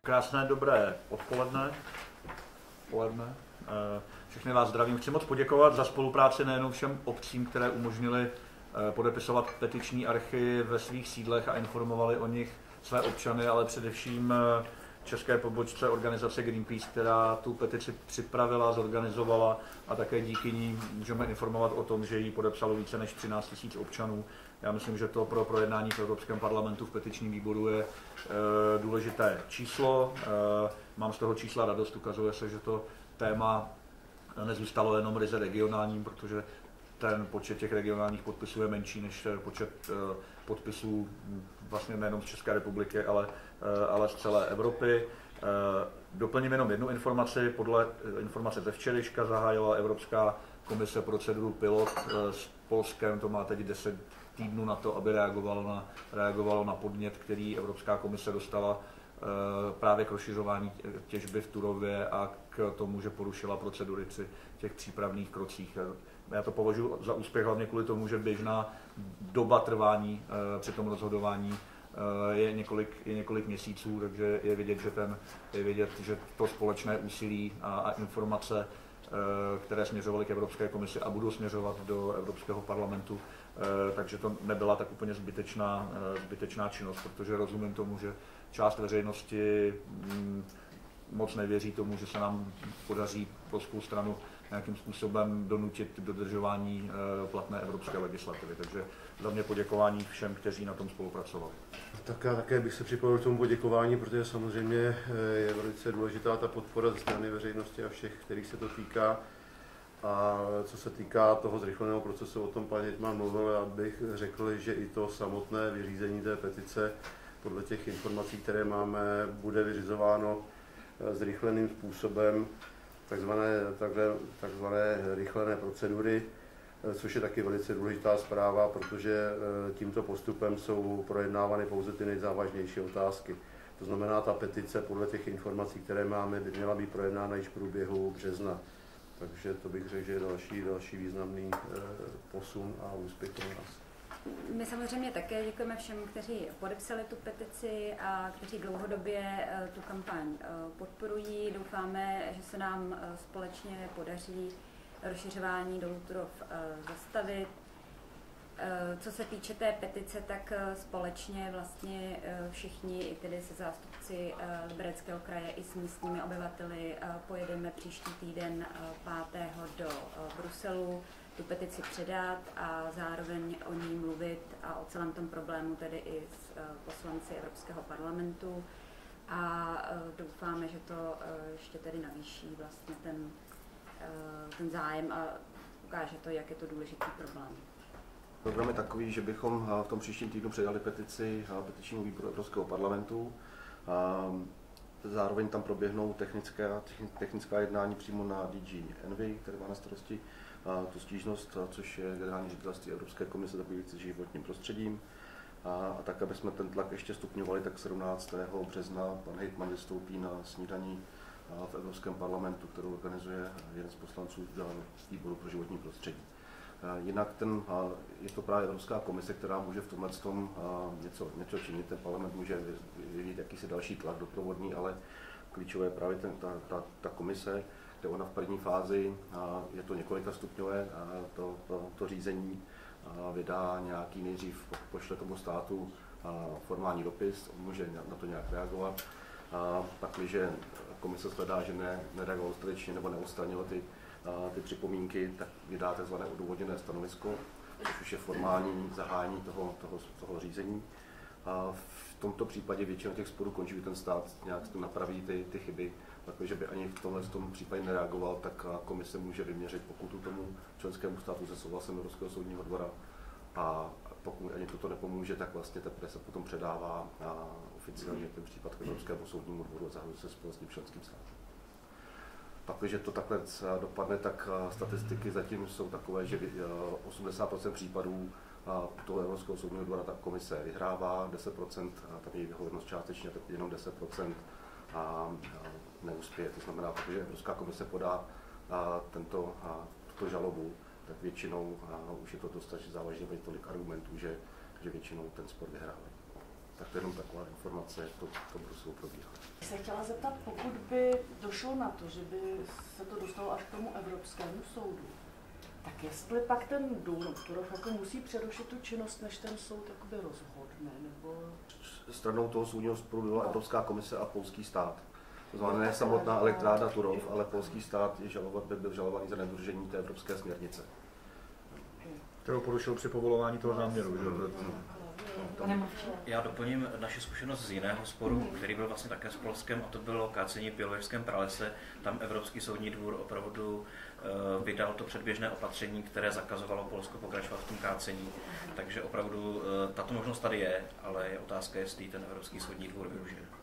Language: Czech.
Krásné dobré odpoledne. Všechny vás zdravím. Chci moc poděkovat za spolupráci nejenom všem obcím, které umožnily podepisovat petiční archy ve svých sídlech a informovali o nich své občany, ale především české pobočce organizace Greenpeace, která tu petici připravila, zorganizovala a také díky ní můžeme informovat o tom, že ji podepsalo více než 13 000 občanů. Já myslím, že to pro projednání v Evropském parlamentu v petičním výboru je důležité číslo. Mám z toho čísla radost, ukazuje se, že to téma nezůstalo jenom ryze regionálním, protože ten počet těch regionálních podpisů je menší než počet podpisů vlastně nejenom z České republiky, ale z celé Evropy. Doplním jenom jednu informaci. Podle informace ze včerejška zahájila Evropská komise proceduru pilot s Polskem. To má teď 10 týdnů na to, aby reagovalo na podnět, který Evropská komise dostala právě k rozšiřování těžby v Turově a k tomu, že porušila procedury při těch přípravných krocích. Já to považuji za úspěch hlavně kvůli tomu, že běžná doba trvání při tom rozhodování je několik měsíců, takže je vidět, že to společné úsilí a informace, které směřovaly k Evropské komisi a budou směřovat do Evropského parlamentu, takže to nebyla tak úplně zbytečná činnost, protože rozumím tomu, že část veřejnosti moc nevěří tomu, že se nám podaří polskou stranu nějakým způsobem donutit k dodržování platné evropské legislativy. Takže za mě poděkování všem, kteří na tom spolupracovali. Tak já také bych se připojil k tomu poděkování, protože samozřejmě je velice důležitá ta podpora ze strany veřejnosti a všech, kterých se to týká. A co se týká toho zrychleného procesu, o tom pan hejtman mluvil, já bych řekl, že i to samotné vyřízení té petice podle těch informací, které máme, bude vyřizováno zrychleným způsobem, takzvané rychlené procedury, což je taky velice důležitá zpráva, protože tímto postupem jsou projednávány pouze ty nejzávažnější otázky. To znamená, ta petice podle těch informací, které máme, by měla být projednána již v průběhu března. Takže to bych řekl, že je další významný posun a úspěch pro nás. My samozřejmě také děkujeme všem, kteří podepsali tu petici a kteří dlouhodobě tu kampaň podporují. Doufáme, že se nám společně podaří rozšiřování dolu Turów zastavit. Co se týče té petice, tak společně vlastně všichni, i tedy se zástupci Libereckého kraje, i s místními obyvateli pojedeme příští týden 5. do Bruselu tu petici předat a zároveň o ní mluvit a o celém tom problému tedy i s poslanci Evropského parlamentu. A doufáme, že to ještě tedy navýší vlastně ten zájem a ukáže to, jak je to důležitý problém. Program je takový, že bychom v tom příštím týdnu předali petici petičnímu výboru Evropského parlamentu. Zároveň tam proběhnou technická jednání přímo na DG Envy, který má na starosti tu stížnost, což je generální ředitelství Evropské komise zabývající životním prostředím. A tak, aby jsme ten tlak ještě stupňovali, tak 17. března pan hejtman vystoupí na snídani v Evropském parlamentu, kterou organizuje jeden z poslanců výboru pro životní prostředí. Jinak je to právě Evropská komise, která může v tomhle něco činit. Ten parlament může vyvíjet jakýsi další tlak doprovodný, ale klíčové je právě ta komise, kde ona v první fázi, je to několika stupňové, to řízení vydá nějaký nejdřív, pošle tomu státu formální dopis, on může na to nějak reagovat. Pakliže komise shledá, že nereagoval dostatečně nebo neodstranilo ty připomínky, tak vydá tzv. Odůvodněné stanovisko, což už je formální zahájení toho řízení. A v tomto případě většina těch sporů končí, že ten stát nějak napraví ty chyby. Takže by ani v tomhle případě nereagoval, tak komise může vyměřit pokutu tomu členskému státu se souhlasem Evropského soudního dvora. A pokud ani toto nepomůže, tak vlastně teprve se potom předává oficiálně ten případ k Evropskému soudnímu dvoru a zahajuje se spolu s tím členským státem. Pak, když to takhle dopadne, tak statistiky zatím jsou takové, že 80% případů toho Evropského soudního dvora ta komise vyhrává, 10% tam je vyhověnost částečně, tak jenom 10% neuspěje. To znamená, protože Evropská komise podá tuto žalobu, tak většinou už je to dostatečně závažně, tolik argumentů, že většinou ten spor vyhrávají. Tak to je jenom taková informace, jak to Bruselu probíhá. Se chtěla zeptat, pokud by došlo na to, že by se to dostalo až k tomu Evropskému soudu, tak jestli pak ten dům Turów jako musí přerušit tu činnost, než ten soud jakoby rozhodne, nebo... Stranou toho soudního sporu byla Evropská komise a polský stát. To znamená ne samotná elektrárna Turów, ale polský stát by byl žalovaný za nedodržení té evropské směrnice. Kterou porušil při povolování toho záměru. Já doplním naši zkušenost z jiného sporu, který byl vlastně také s Polskem, a to bylo kácení v Bělovežském pralese. Tam Evropský soudní dvůr opravdu vydal to předběžné opatření, které zakazovalo Polsko pokračovat v tom kácení. Takže opravdu tato možnost tady je, ale je otázka, jestli ten Evropský soudní dvůr využije.